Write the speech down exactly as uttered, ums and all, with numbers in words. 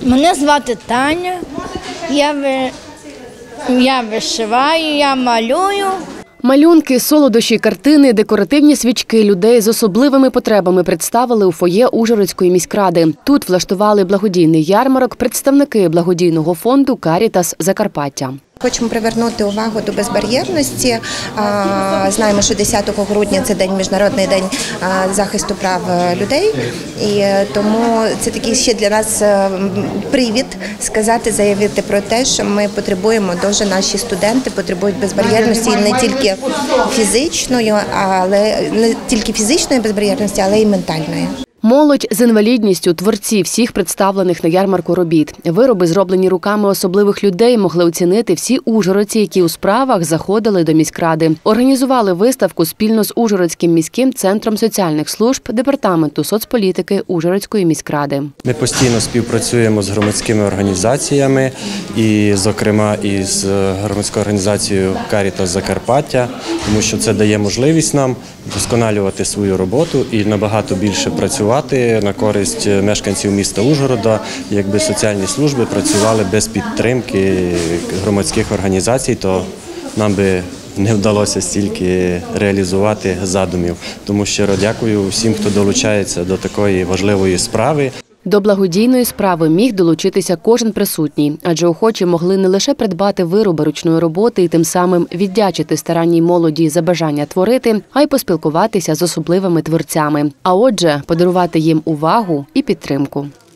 Мене звати Таня, я, ви... я вишиваю, я малюю. Малюнки, солодощі, картини, декоративні свічки людей з особливими потребами представили у фоє Ужгородської міськради. Тут влаштували благодійний ярмарок представники благодійного фонду «Карітас Закарпаття». Хочемо привернути увагу до безбар'єрності. Знаємо, що десятого грудня – це день, Міжнародний день захисту прав людей. І тому це такий ще для нас привід сказати, заявити про те, що ми потребуємо, дуже наші студенти потребують безбар'єрності не тільки фізичної, але не тільки фізичної безбар'єрності, але й ментальної. Молодь з інвалідністю, творці всіх представлених на ярмарку робіт. Вироби, зроблені руками особливих людей, могли оцінити всі ужгородці, які у справах заходили до міськради. Організували виставку спільно з Ужгородським міським центром соціальних служб Департаменту соцполітики Ужгородської міськради. Ми постійно співпрацюємо з громадськими організаціями, і, зокрема, із громадською організацією «Карітас Закарпаття», тому що це дає можливість нам вдосконалювати свою роботу і набагато більше працювати на користь мешканців міста Ужгорода. Якби соціальні служби працювали без підтримки громадських організацій, то нам би не вдалося стільки реалізувати задумів. Тому щиро дякую всім, хто долучається до такої важливої справи. До благодійної справи міг долучитися кожен присутній, адже охочі могли не лише придбати вироби ручної роботи і тим самим віддячити старанній молоді за бажання творити, а й поспілкуватися з особливими творцями. А отже, подарувати їм увагу і підтримку.